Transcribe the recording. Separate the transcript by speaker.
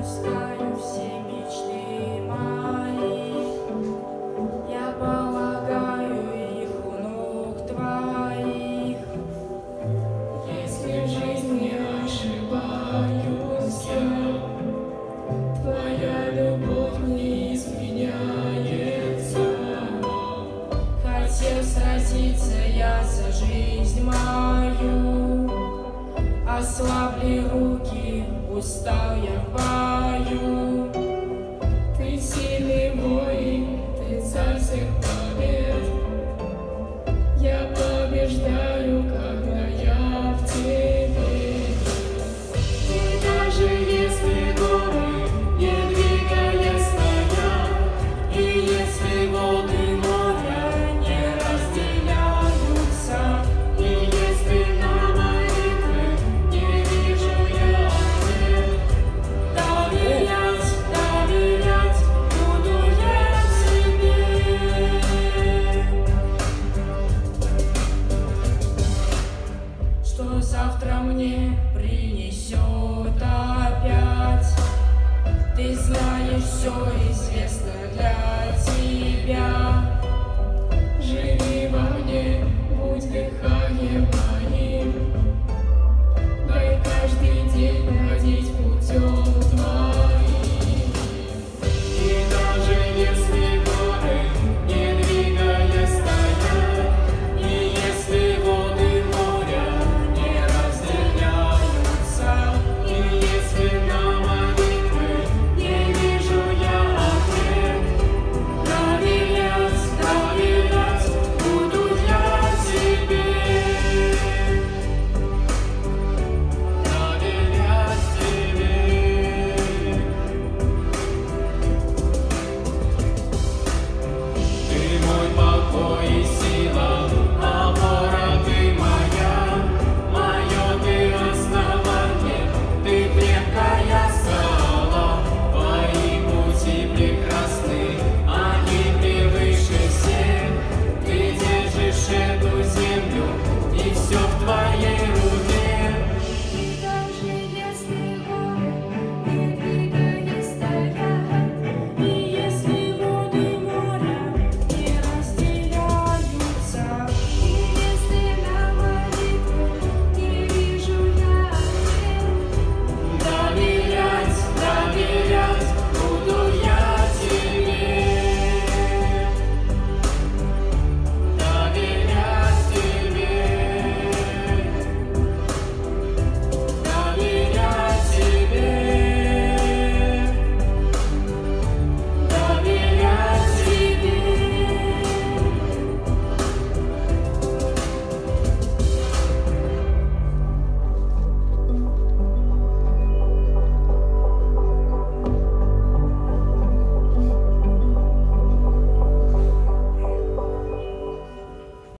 Speaker 1: пускаю все мечты мои. Я полагаю их у ног твоих.
Speaker 2: Если в жизни ошибаюсь я, твоя любовь не изменяется.
Speaker 1: Хотел сразиться я за жизнь мою, ослабли руки, устал я в бою.
Speaker 2: Ты сильный воин, ты царь всех